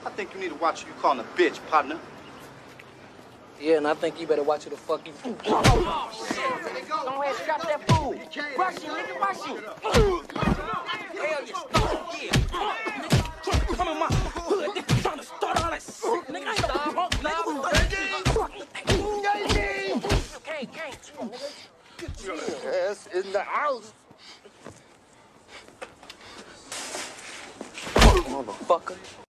I think you need to watch who you calling a bitch, partner. Yeah, and I think you better watch who the fuck you... Oh, shit. Go ahead, strap that fool. Rush him, nigga, rush him. Hell, you start, yeah. Nigga, trying to come in my hood, nigga, trying to start all that shit. Nigga, I ain't no punk, nigga. Gang. Get your ass in the house. Motherfucker.